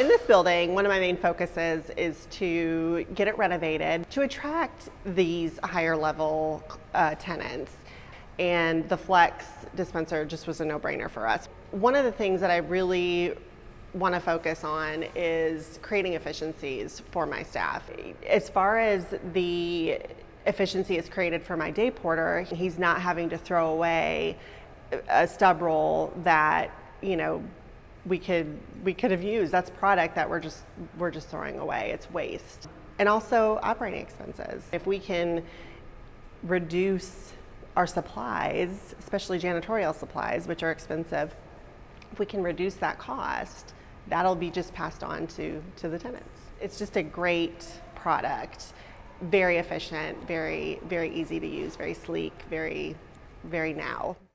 In this building, one of my main focuses is to get it renovated to attract these higher level tenants. And the Flex dispenser just was a no-brainer for us. One of the things that I really want to focus on is creating efficiencies for my staff. As far as the efficiency is created for my day porter, he's not having to throw away a stub roll that, you know, we could have used. That's product that we're just throwing away. It's waste. And also operating expenses. If we can reduce our supplies, especially janitorial supplies, which are expensive, if we can reduce that cost, that'll be just passed on to the tenants. It's just a great product, very efficient, very easy to use, very sleek, very now.